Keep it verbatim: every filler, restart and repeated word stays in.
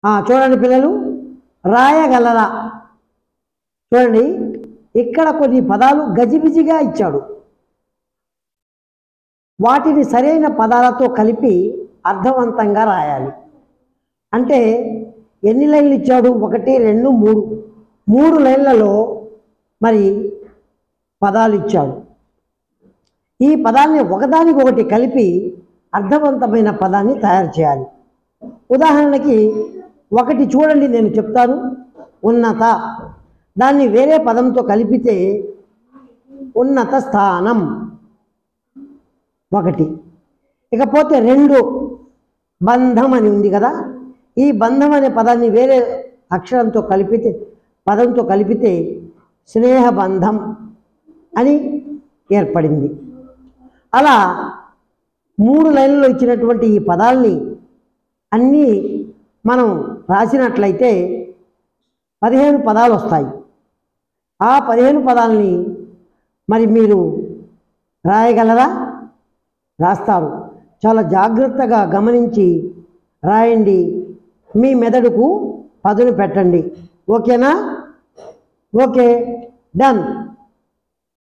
చూడండి పిల్లలు, రాయగలరా? చూడండి, ఇక్కడ కొన్ని పదాలు గజిబిజిగా ఇచ్చాడు. వాటిని సరైన పదాలతో కలిపి అర్థవంతంగా రాయాలి. అంటే ఎన్ని లైన్లు ఇచ్చాడు? ఒకటి, రెండు, మూడు మూడు లైన్లలో మరి పదాలు ఇచ్చాడు. ఈ పదాన్ని ఒకదానికొకటి కలిపి అర్థవంతమైన పదాన్ని తయారు చేయాలి. ఉదాహరణకి ఒకటి చూడండి, నేను చెప్తాను. ఉన్నత, దాన్ని వేరే పదంతో కలిపితే ఉన్నత స్థానం ఒకటి. ఇకపోతే రెండు, బంధం అని ఉంది కదా, ఈ బంధం అనే పదాన్ని వేరే అక్షరంతో కలిపితే పదంతో కలిపితే స్నేహబంధం అని ఏర్పడింది. అలా మూడు లైన్లలో ఇచ్చినటువంటి ఈ పదాల్ని అన్నీ మనం రాసినట్లయితే పదిహేను పదాలు వస్తాయి. ఆ పదిహేను పదాలని మరి మీరు రాయగలరా? రాస్తారు. చాలా జాగ్రత్తగా గమనించి రాయండి. మీ మెదడుకు పదును పెట్టండి. ఓకేనా? Okay, done.